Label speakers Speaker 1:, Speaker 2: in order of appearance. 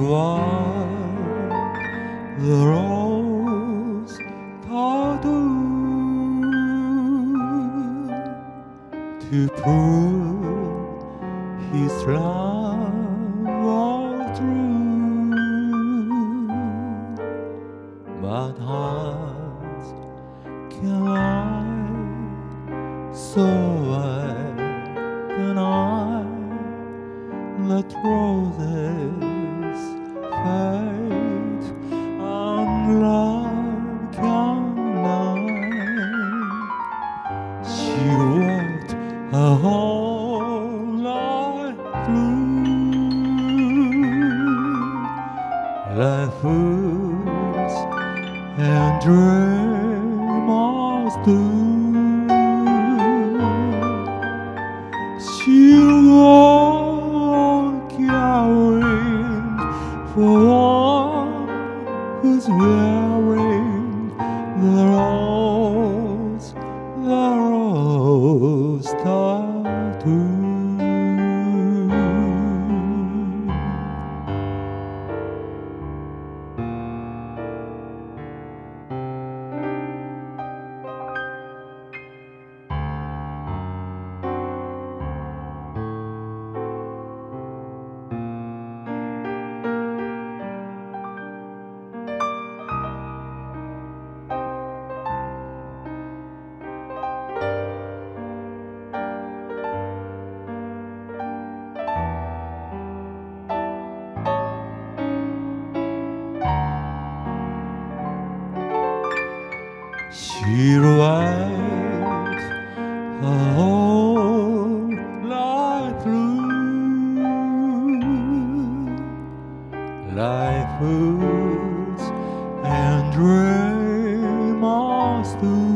Speaker 1: while the rose tattoo to prove his love was true, but hearts can lie so well deny that roses fade and love can die. She walked a whole life through, like fools and dreamers do. She'll walk caring for one who's wearing the rose tattoo. She writes her whole life through, like fools and dreamers do.